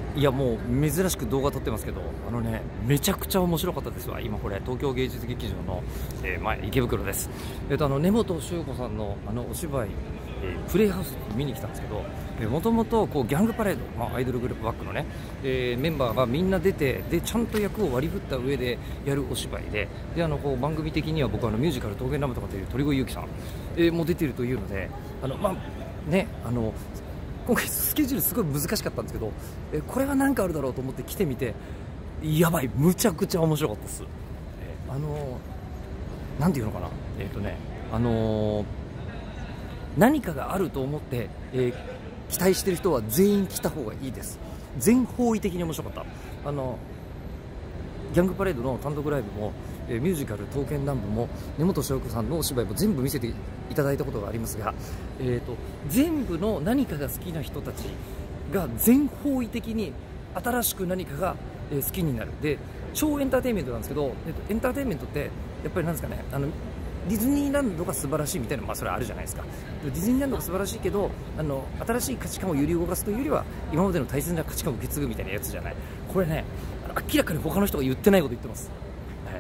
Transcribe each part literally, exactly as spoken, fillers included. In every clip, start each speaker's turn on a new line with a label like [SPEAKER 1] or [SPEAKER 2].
[SPEAKER 1] いやもう珍しく動画撮ってますけど、あのねめちゃくちゃ面白かったですわ。今これ東京芸術劇場の、えー、前池袋です。えっ、とあの根本周子さんのあのお芝居、えー、プレイハウス見に来たんですけど、もともとこうギャングパレード、まあ、アイドルグループバックのね、えー、メンバーがみんな出て、でちゃんと役を割り振った上でやるお芝居で、であのこう番組的には僕あのミュージカル刀剣乱舞とかという鳥越裕樹さん、えー、も出ているというので、あのまあねあの今回スケジュールすごい難しかったんですけど、えこれは何かあるだろうと思って来てみて、やばい、むちゃくちゃ面白かったです。えあのなんていうのかな、えっ、ー、とねあのー、何かがあると思って、えー、期待してる人は全員来た方がいいです。全方位的に面白かった。あのギャングパレードの単独ライブも、えー、ミュージカル刀剣乱舞も根本翔子さんのお芝居も全部見せていただいたことがありますが、えーと、全部の何かが好きな人たちが全方位的に新しく何かが、えー、好きになる。で超エンターテインメントなんですけど、えーと、エンターテインメントってやっぱりなんですかね、あのディズニーランドが素晴らしいみたいなの、まあ、それはあるじゃないですか。ディズニーランドが素晴らしいけど、あの新しい価値観を揺り動かすというよりは今までの大切な価値観を受け継ぐみたいなやつじゃない。これね、明らかに他の人が言ってないこと言ってます。はい、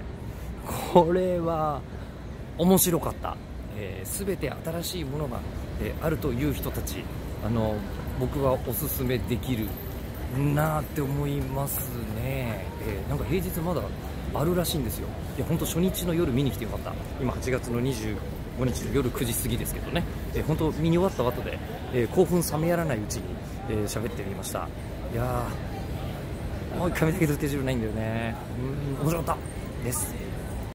[SPEAKER 1] これは面白かった。えー、全て新しいものが、えー、あるという人たち、あの僕はおすすめできるなーって思いますね。えー、なんか平日まだあるらしいんですよ。いや本当初日の夜見に来てよかった。今はちがつのにじゅうごにちの夜くじ過ぎですけどね、えー、本当見に終わった後で、えー、興奮冷めやらないうちに喋、えー、ってみました。いやーもういっかいめだけどスケジュールないんだよね。うん、面白かったです。